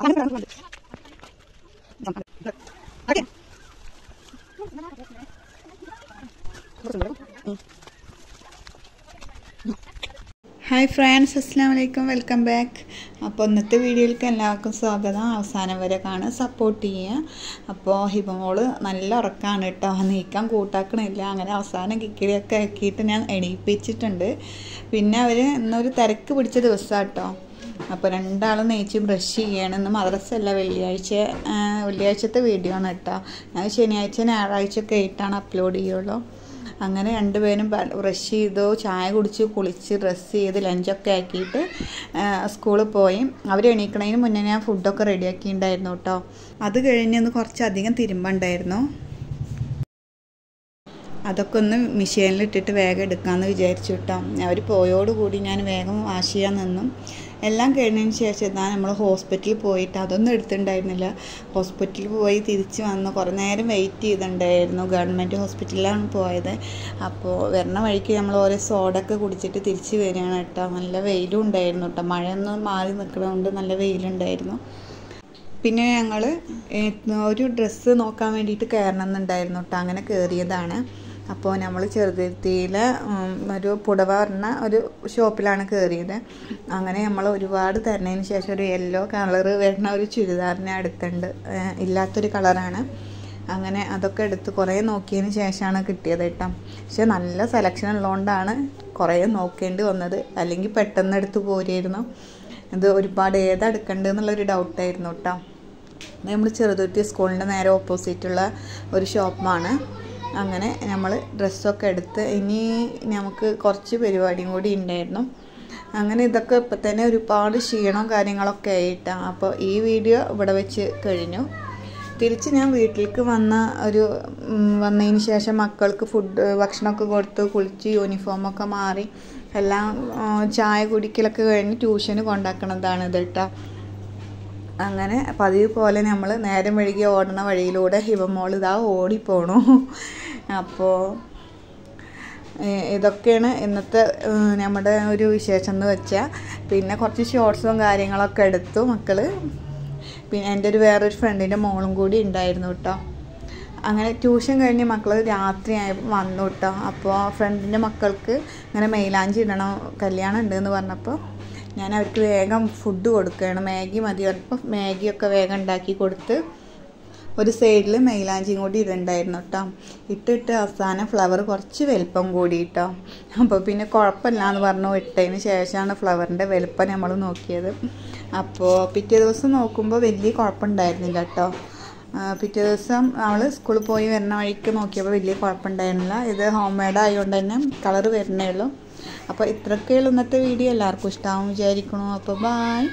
Hi friends, അസ്സലാമു അലൈക്കും, welcome back. അപ്പോൾ ഇന്നത്തെ വീഡിയോയിലേക്ക് എല്ലാവർക്കും സ്വാഗതം. അവസാനം വരെ കാണാൻ സപ്പോർട്ട് ചെയ്യുക. അപ്പോൾ ഹിബമോള് നല്ല ഉറക്കമാണ് കേട്ടോ, നീക്കാൻ കൂട്ടാക്കണില്ല. അങ്ങനെ അവസാനം കിക്കിടിയൊക്കെ ആക്കിയിട്ട് ഞാൻ എണീപ്പിച്ചിട്ടുണ്ട്. പിന്നെ അവർ ഇന്നൊരു തിരക്ക് പിടിച്ച ദിവസമാണ് കേട്ടോ. അപ്പോൾ രണ്ടാളും നെയ്ച്ച് ബ്രഷ് ചെയ്യണം. ഇന്ന് മദ്രസല്ല, വെള്ളിയാഴ്ചത്തെ വീഡിയോ ആണ് കേട്ടോ. ഞാൻ ശനിയാഴ്ച ഞായറാഴ്ച ഒക്കെ ആയിട്ടാണ് അപ്ലോഡ് ചെയ്യുള്ളൂ. അങ്ങനെ രണ്ടുപേരും ബ്രഷ് ചെയ്തു, ചായ കുടിച്ച്, കുളിച്ച്, ഡ്രസ്സ് ചെയ്ത്, ലഞ്ചൊക്കെ ആക്കിയിട്ട് സ്കൂളിൽ പോയി. അവർ എണീക്കണതിന് മുന്നേ ഞാൻ ഫുഡൊക്കെ റെഡിയാക്കിയിട്ടുണ്ടായിരുന്നു കേട്ടോ. അത് കഴിഞ്ഞ് കുറച്ചധികം തിരുമ്പുണ്ടായിരുന്നു. അതൊക്കെ ഒന്ന് മെഷീനിലിട്ടിട്ട് വേഗം എടുക്കാമെന്ന് വിചാരിച്ചു കേട്ടോ. അവർ പോയോടുകൂടി ഞാൻ വേഗം വാഷ് ചെയ്യാൻ നിന്നു. എല്ലാം കഴിഞ്ഞതിന് ശേഷം നമ്മൾ ഹോസ്പിറ്റലിൽ പോയിട്ട് അതൊന്നും എടുത്തിട്ടുണ്ടായിരുന്നില്ല. ഹോസ്പിറ്റലിൽ പോയി തിരിച്ച് വന്ന് കുറേ നേരം വെയിറ്റ് ചെയ്തിട്ടുണ്ടായിരുന്നു. ഗവൺമെൻറ് ഹോസ്പിറ്റലിലാണ് പോയത്. അപ്പോൾ വരണ വഴിക്ക് നമ്മൾ ഓരോ സോഡൊക്കെ കുടിച്ചിട്ട് തിരിച്ച് വരികയാണ് കേട്ടോ. നല്ല വെയിലും ഉണ്ടായിരുന്നു കേട്ടോ. മഴയൊന്നും മാറി നിൽക്കുന്നതുകൊണ്ട് നല്ല വെയിലുണ്ടായിരുന്നു. പിന്നെ ഞങ്ങൾ ഒരു ഡ്രസ്സ് നോക്കാൻ വേണ്ടിയിട്ട് കയറണമെന്നുണ്ടായിരുന്നു കേട്ടോ. അങ്ങനെ കയറിയതാണ്. അപ്പോൾ നമ്മൾ ചെറുതുരുത്തിയിൽ ഒരു പുടവ പറഞ്ഞ ഒരു ഷോപ്പിലാണ് കയറിയത്. അങ്ങനെ നമ്മൾ ഒരുപാട് തരുന്നതിന് ശേഷം ഒരു യെല്ലോ കളറ് വരുന്ന ഒരു ചുരിദാറിനെ അടുത്തുണ്ട്, ഇല്ലാത്തൊരു കളറാണ്. അങ്ങനെ അതൊക്കെ എടുത്ത് കുറേ നോക്കിയതിന് ശേഷമാണ് കിട്ടിയത് കേട്ടോ. പക്ഷെ നല്ല സെലക്ഷൻ ഉള്ളതുകൊണ്ടാണ് കുറേ നോക്കേണ്ടി വന്നത്, അല്ലെങ്കിൽ പെട്ടെന്ന് എടുത്ത് പോരായിരുന്നു. ഇത് ഒരുപാട് ഏതെടുക്കേണ്ടതെന്നുള്ളൊരു ഡൗട്ടായിരുന്നു കേട്ടോ. നമ്മൾ ചെറുതുരുത്തി സ്കൂളിൻ്റെ നേരെ ഓപ്പോസിറ്റുള്ള ഒരു ഷോപ്പാണ്. അങ്ങനെ നമ്മൾ ഡ്രസ്സൊക്കെ എടുത്ത് ഇനി നമുക്ക് കുറച്ച് പരിപാടിയും കൂടി ഉണ്ടായിരുന്നു. അങ്ങനെ ഇതൊക്കെ ഇപ്പം തന്നെ ഒരുപാട് ക്ഷീണവും കാര്യങ്ങളൊക്കെ ആയിട്ടാണ്. അപ്പോൾ ഈ വീഡിയോ ഇവിടെ വെച്ച് കഴിഞ്ഞു. തിരിച്ച് ഞാൻ വീട്ടിലേക്ക് വന്നതിന് ശേഷം മക്കൾക്ക് ഭക്ഷണമൊക്കെ കൊടുത്ത് കുളിച്ച് യൂണിഫോമൊക്കെ മാറി എല്ലാം ചായ കുടിക്കലൊക്കെ കഴിഞ്ഞ് ട്യൂഷന് കൊണ്ടാക്കണതാണ് ഇത് കേട്ടോ. അങ്ങനെ പതിവ് പോലെ നമ്മൾ നേരം വൈകി ഓടുന്ന വഴിയിലൂടെ ഹിബമോൾ ഇതാ ഓടിപ്പോണു. അപ്പോൾ ഇതൊക്കെയാണ് ഇന്നത്തെ നമ്മുടെ ഒരു വിശേഷം എന്ന് വെച്ചാൽ. പിന്നെ കുറച്ച് ഷോർട്സും കാര്യങ്ങളൊക്കെ എടുത്തു മക്കൾ. പിന്നെ എൻ്റെ വേറൊരു ഫ്രണ്ടിൻ്റെ മോളും കൂടി ഉണ്ടായിരുന്നു കേട്ടോ. അങ്ങനെ ട്യൂഷൻ കഴിഞ്ഞ് മക്കൾ രാത്രിയായപ്പോൾ വന്നു കേട്ടോ. അപ്പോൾ ഫ്രണ്ടിൻ്റെ മക്കൾക്ക് ഇങ്ങനെ മൈലാഞ്ചി ഇടണം, കല്യാണം ഉണ്ടെന്ന് പറഞ്ഞപ്പോൾ ഞാൻ അവർക്ക് വേഗം ഫുഡ് കൊടുക്കുകയാണ്. മാഗി മതി പറഞ്ഞപ്പോൾ മാഗിയൊക്കെ വേഗം ഉണ്ടാക്കി കൊടുത്ത് ഒരു സൈഡിൽ മൈലാഞ്ചിയും കൂടി ഇടുണ്ടായിരുന്നു കേട്ടോ. ഇട്ടിട്ട് അവസാനം ഫ്ലവർ കുറച്ച് വലുപ്പം കൂടി കേട്ടോ. അപ്പോൾ പിന്നെ കുഴപ്പമില്ല എന്ന് പറഞ്ഞു ഇട്ടതിന് ശേഷമാണ് ഫ്ലവറിൻ്റെ വലുപ്പം നമ്മൾ നോക്കിയത്. അപ്പോൾ പിറ്റേ ദിവസം നോക്കുമ്പോൾ വലിയ കുഴപ്പമുണ്ടായിരുന്നില്ല കേട്ടോ. പിറ്റേ ദിവസം നമ്മൾ സ്കൂളിൽ പോയി വരുന്ന വഴിക്ക് നോക്കിയപ്പോൾ വലിയ കുഴപ്പമുണ്ടായിരുന്നില്ല. ഇത് ഹോം മെയ്ഡ് ആയതുകൊണ്ട് തന്നെ കളർ വരുന്നേ ഉള്ളൂ. അപ്പോൾ ഇത്രയൊക്കെയുള്ള ഇന്നത്തെ വീഡിയോ. എല്ലാവർക്കും ഇഷ്ടമാവും വിചാരിക്കണു. അപ്പോൾ ബായ്.